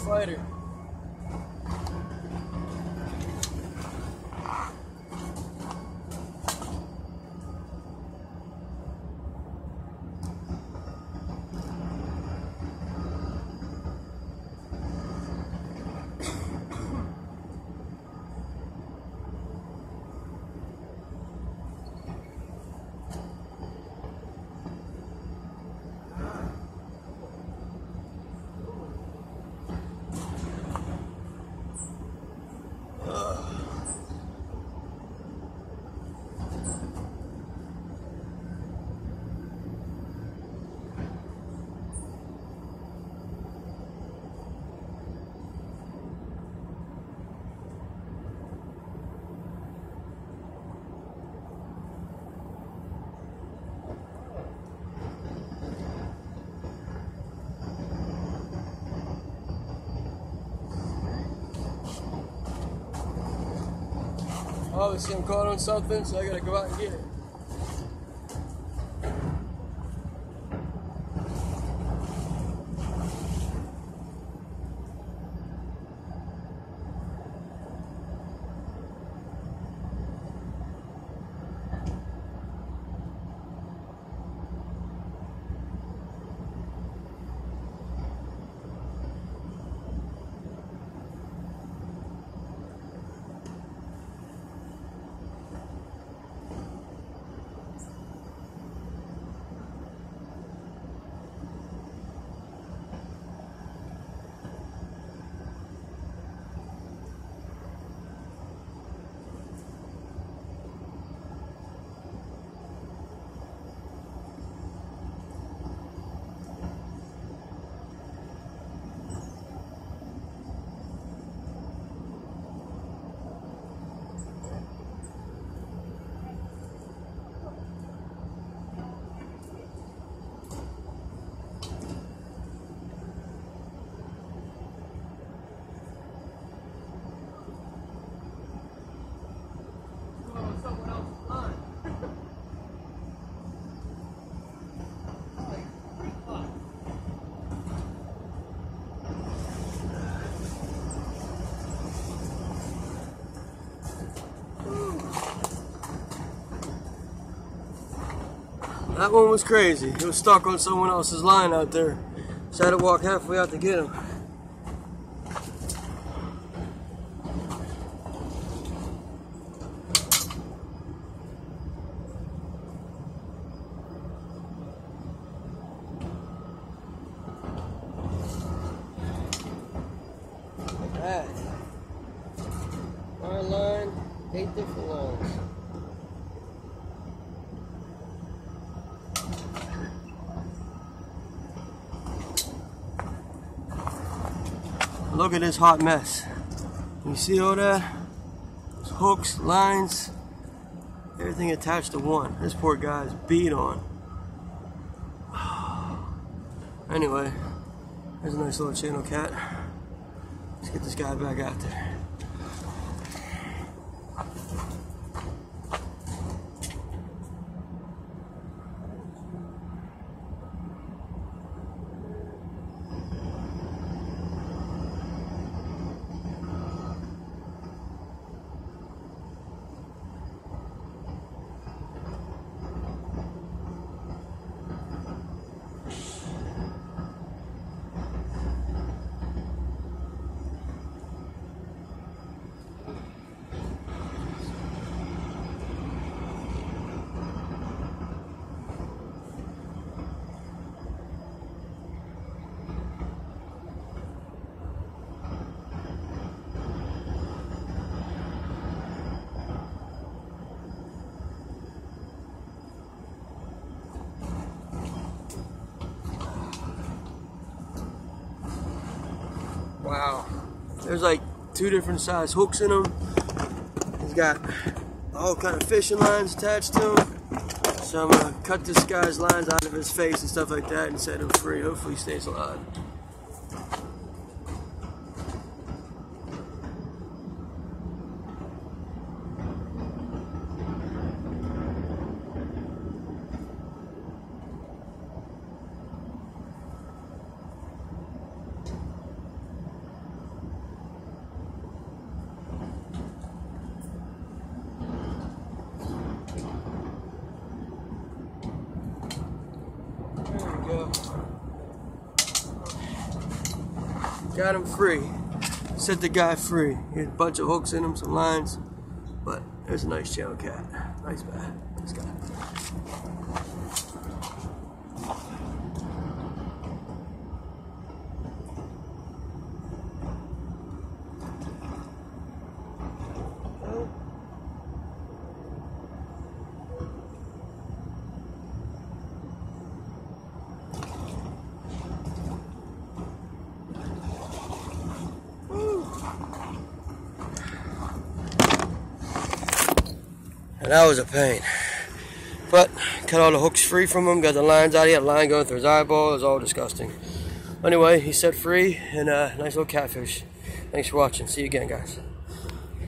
fighter. Obviously, I'm caught on something, so I gotta go out and get it. That one was crazy. He was stuck on someone else's line out there. So I had to walk halfway out to get him. Like that. Our line, 8 different lines. Look at this hot mess. You see all that? Those hooks, lines, everything attached to one. This poor guy's beat on. Anyway, there's a nice little channel cat. Let's get this guy back out there. Wow, there's like 2 different size hooks in them. He's got all kind of fishing lines attached to him. So I'm gonna cut this guy's lines out of his face and stuff like that and set him free. Hopefully he stays alive. got him free. Set the guy free. He had a bunch of hooks in him, some lines, but there's a nice channel cat. Nice bat. This guy. And that was a pain. But cut all the hooks free from him, got the lines out. He had a line going through his eyeball. It was all disgusting. Anyway, he's set free, and nice little catfish. Thanks for watching. See you again, guys.